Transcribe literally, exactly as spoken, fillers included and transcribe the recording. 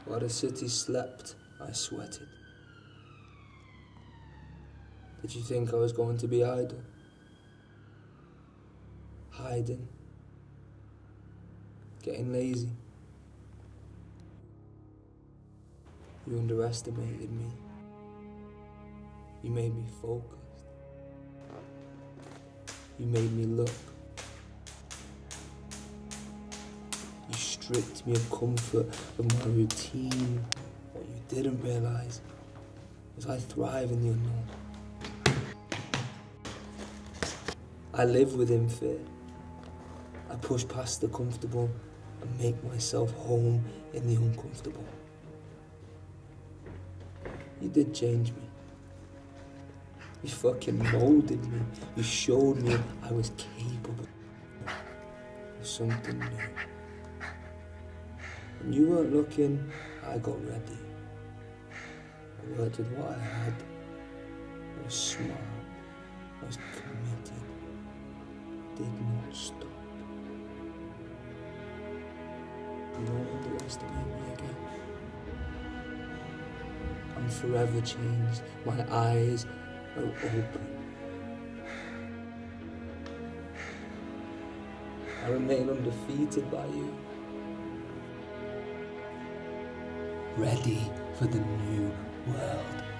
While the city slept, I sweated. Did you think I was going to be idle? Hiding? Getting lazy? You underestimated me. You made me focused. You made me look. You stripped me of comfort, of my routine. What you didn't realize is I thrive in the unknown. I live within fear. I push past the comfortable and make myself home in the uncomfortable. You did change me. You fucking molded me. You showed me I was capable of something new. When you weren't looking, I got ready. I worked with what I had. I was smart. I was committed. Did not stop. Don't underestimate me again. I'm forever changed. My eyes are open. I remain undefeated by you. Ready for the new world.